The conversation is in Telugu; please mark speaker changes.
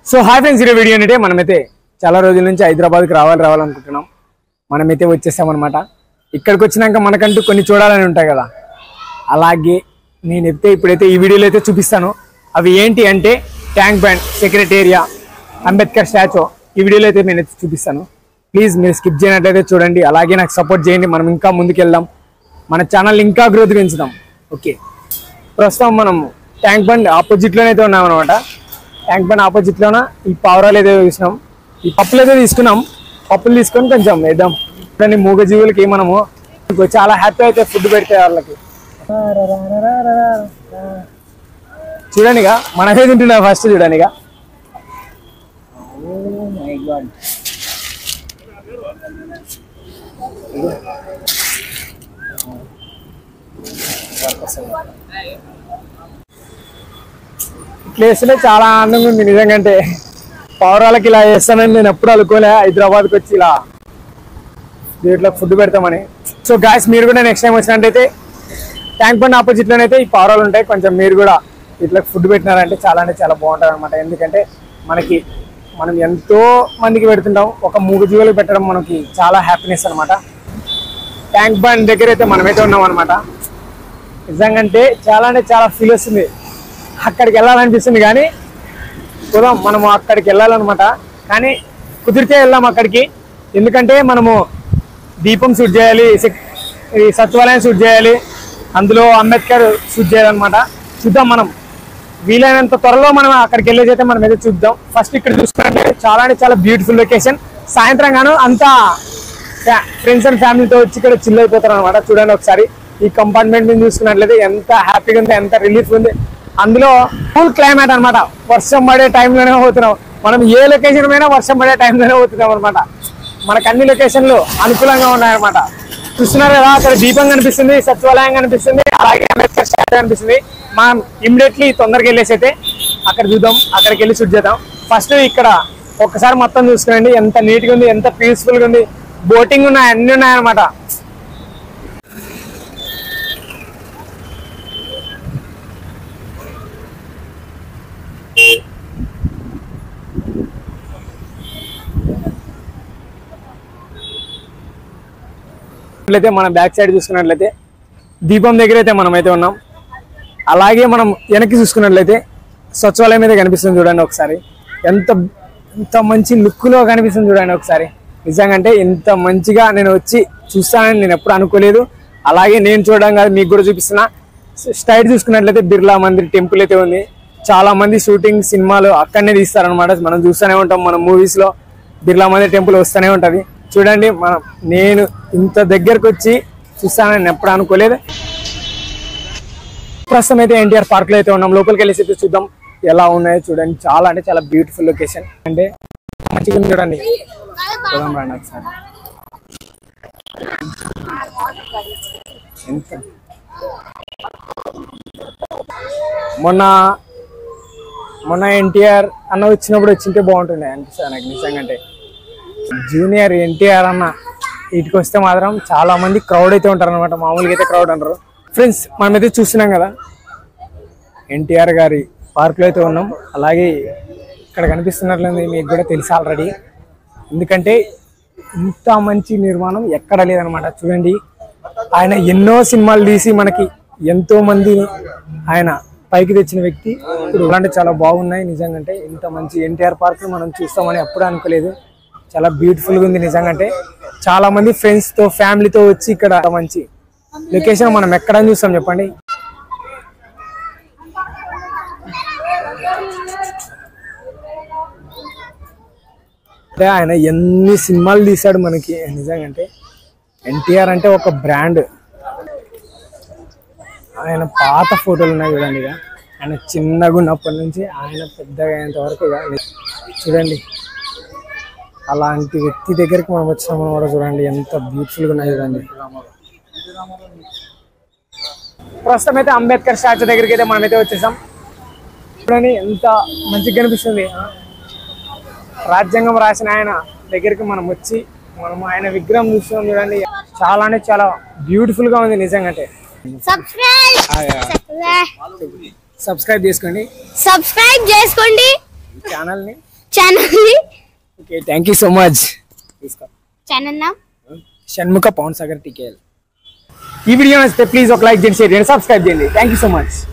Speaker 1: సో హాయ్ ఫ్రెండ్స్, ఈ వీడియో అంటే మనమైతే చాలా రోజుల నుంచి హైదరాబాద్కి రావాలనుకుంటున్నాం. మనమైతే వచ్చేసామన్నమాట. ఇక్కడికి వచ్చినాక మనకంటూ కొన్ని చూడాలని ఉంటాయి కదా, అలాగే నేనైతే ఇప్పుడైతే ఈ వీడియోలో అయితే చూపిస్తాను. అవి ఏంటి అంటే tank bund, secretariat, Ambedkar statue. ఈ వీడియోలో అయితే నేనైతే చూపిస్తాను. ప్లీజ్ మీరు స్కిప్ చేయనట్లయితే చూడండి, అలాగే నాకు సపోర్ట్ చేయండి. మనం ఇంకా ముందుకెళ్దాం, మన ఛానల్ ఇంకా గ్రోత్ పెంచుదాం. ఓకే, ప్రస్తుతం మనం ట్యాంక్ బండ్ ఆపోజిట్లోనే అయితే ఉన్నాం అనమాట. ట్యాంక్ బండ్ ఆపోజిట్లోన ఈ పావురాలు ఏదో చూసినాం, ఈ పప్పులు ఏదో తీసుకున్నాం. పప్పులు తీసుకొని కొంచెం వేద్దాం. కానీ మూగజీవులకి మనము చాలా హ్యాపీ అయితే ఫుడ్ పెడితే వాళ్ళకి. చూడండిగా మనమే తింటున్నా ఫస్ట్, చూడండిగా. ప్లేస్లో చాలా ఆనందంగా ఉంది నిజంగా. అంటే పౌరాలకి ఇలా చేస్తానని నేను ఎప్పుడు అనుకోలే, హైదరాబాద్కి వచ్చి ఇలా వీటిలో ఫుడ్ పెడతామని. సో గాయస్, మీరు కూడా నెక్స్ట్ టైం వచ్చినట్టయితే ట్యాంక్ బండ్ ఆపోజిట్లోనైతే ఈ పౌరాలు ఉంటాయి. కొంచెం మీరు కూడా ఇట్లా ఫుడ్ పెట్టినారంటే చాలా అంటే చాలా బాగుంటుంది అనమాట. ఎందుకంటే మనం ఎంతో మందికి పెడుతుంటాం, ఒక మూగజీవులకు పెట్టడం మనకి చాలా హ్యాపీనెస్ అనమాట. ట్యాంక్ బండ్ దగ్గర అయితే మనమైతే ఉన్నాం అనమాట. నిజంగా అంటే చాలా ఫీల్ వస్తుంది. అక్కడికి వెళ్ళాలనిపిస్తుంది కానీ చూద్దాం, మనము అక్కడికి వెళ్ళాలన్నమాట. కానీ కుదిరితే వెళ్దాం అక్కడికి. ఎందుకంటే మనము దీపం షూట్ చేయాలి, ఈ సచివాలయం షూట్ చేయాలి, అందులో అంబేద్కర్ షూట్ చేయాలన్నమాట. చూద్దాం, మనం వీలైనంత త్వరలో మనం అక్కడికి వెళ్ళేదైతే మనం అయితే చూద్దాం. ఫస్ట్ ఇక్కడ చూసుకుంటే చాలా బ్యూటిఫుల్ లొకేషన్. సాయంత్రం గాను అంతా ఫ్రెండ్స్ అండ్ ఫ్యామిలీతో వచ్చి ఇక్కడ చిల్ అయిపోతారు అనమాట. చూడండి ఒకసారి ఈ కంపార్ట్మెంట్ మీద చూసుకున్నట్లయితే ఎంత హ్యాపీగా ఉంది, ఎంత రిలీఫ్ ఉంది. అందులో కూల్ క్లైమేట్ అనమాట. వర్షం పడే టైంలోనే పోతున్నాం మనం. ఏ లొకేషన్ పైనా వర్షం పడే టైంలోనే పోతున్నాం అనమాట. మనకు అన్ని లొకేషన్లు అనుకూలంగా ఉన్నాయన్నమాట. చూస్తున్నారు కదా, అక్కడ దీపం కనిపిస్తుంది, సచివాలయం కనిపిస్తుంది, అలాగే అంబేద్కర్ స్టాచ్యూ కనిపిస్తుంది. మనం ఇమ్మీడియట్లీ తొందరగా వెళ్ళేసి అయితే అక్కడ చూద్దాం, అక్కడికి వెళ్ళి షూట్ చేద్దాం. ఫస్ట్ ఇక్కడ ఒక్కసారి మొత్తం చూసుకోండి, ఎంత నీట్గా ఉంది, ఎంత పీస్ఫుల్గా ఉంది. బోటింగ్ ఉన్నాయి, అన్ని ఉన్నాయన్నమాట. అయితే మనం బ్యాక్ సైడ్ చూసుకున్నట్లయితే దీపం దగ్గర అయితే మనమైతే ఉన్నాం. అలాగే మనం వెనక్కి చూసుకున్నట్లయితే సచివాలయం అయితే కనిపిస్తుంది. చూడండి ఒకసారి, ఎంత మంచి లుక్లో కనిపిస్తుంది చూడండి ఒకసారి. నిజంగా అంటే ఇంత మంచిగా నేను వచ్చి చూస్తానని నేను ఎప్పుడు అనుకోలేదు. అలాగే నేను చూడడం కాదు, మీకు కూడా చూపిస్తున్నా. స్ట్రైట్ చూసుకున్నట్లయితే బిర్లా మందిర్ టెంపుల్ అయితే ఉంది. చాలా మంది షూటింగ్ సినిమాలు అక్కడనే తీస్తారనమాట. మనం చూస్తూనే ఉంటాం, మన మూవీస్లో బిర్లా మందిర్ టెంపుల్ వస్తూనే ఉంటుంది. చూడండి, నేను ఇంత దగ్గరకు వచ్చి చూస్తానని ఎప్పుడు అనుకోలేదు. ప్రస్తుతం అయితే ఎన్టీఆర్ పార్క్లో అయితే ఉన్నాం. లోపలికి వెళ్ళేసి అయితే చూద్దాం ఎలా ఉన్నాయో. చూడండి, చాలా బ్యూటిఫుల్ లొకేషన్. అంటే మంచిగా చూడండి, చూద్దాం రండి ఒకసారి. మొన్న ఎన్టీఆర్ అన్న వచ్చినప్పుడు వచ్చింటే బాగుంటుండే అనిపిస్తుంది నాకు నిజంగా. అంటే జూనియర్ ఎన్టీఆర్ అన్న వీటికి వస్తే మాత్రం చాలా మంది క్రౌడ్ అయితే ఉంటారు అనమాట. మామూలుగా అయితే క్రౌడ్ అంటారు. ఫ్రెండ్స్, మనమైతే చూస్తున్నాం కదా, ఎన్టీఆర్ గారి పార్క్లో అయితే ఉన్నాం. అలాగే ఇక్కడ కనిపిస్తున్నట్లయింది, మీకు కూడా తెలుసు ఆల్రెడీ. ఎందుకంటే ఇంత మంచి నిర్మాణం ఎక్కడ లేదనమాట. చూడండి, ఆయన ఎన్నో సినిమాలు తీసి మనకి ఎంతో మందిని ఆయన పైకి తెచ్చిన వ్యక్తి. ఇప్పుడు అలాంటి చాలా బాగున్నాయి నిజంగా. అంటే ఇంత మంచి ఎన్టీఆర్ పార్క్ మనం చూస్తామని ఎప్పుడు అనుకోలేదు. చాలా బ్యూటిఫుల్గా ఉంది నిజంగా. అంటే చాలా మంది ఫ్రెండ్స్తో ఫ్యామిలీతో వచ్చి ఇక్కడ మంచి లొకేషన్ మనం ఎక్కడ చూస్తాం చెప్పండి. అంటే ఆయన ఎన్ని సినిమాలు తీశాడు మనకి నిజంగా. అంటే ఎన్టీఆర్ అంటే ఒక బ్రాండ్. ఆయన పాత ఫోటోలు ఉన్నాయి చూడండి. ఇక ఆయన చిన్నగా ఉన్నప్పటి నుంచి ఆయన పెద్దగా అయ్యేంత వరకు చూడండి. అలాంటి వ్యక్తి దగ్గరికి మనం వచ్చినామని కూడా చూడండి, ఎంత బ్యూటిఫుల్గా ఉన్నాయి చూడండి. ప్రస్తుతం అయితే అంబేద్కర్ స్టాచ్యూ దగ్గరికి అయితే మనమైతే వచ్చేసాం. చూడండి ఎంత మంచిగా కనిపిస్తుంది. రాజ్యాంగం రాసిన ఆయన దగ్గరికి మనం వచ్చి ఆయన విగ్రహం చూస్తున్నాం చూడండి. చాలా బ్యూటిఫుల్గా ఉంది నిజంగా. అంటే
Speaker 2: సబ్స్క్రైబ్
Speaker 1: సబ్స్క్రైబ్ చేసుకోండి.
Speaker 2: సబ్స్క్రైబ్ చేసుకోండి.
Speaker 1: ఛానల్ని
Speaker 2: ఛానల్ని
Speaker 1: okay thank you so much తీసుకో
Speaker 2: ఛానల్ నా
Speaker 1: షణ్ముఖ పవన్ సాగర్ టీకేఎల్. ఈ వీడియో నచ్చితే ప్లీజ్ ఒక లైక్ చేయండి, షేర్ చేయండి, సబ్స్క్రైబ్ చేయండి. Thank you so much.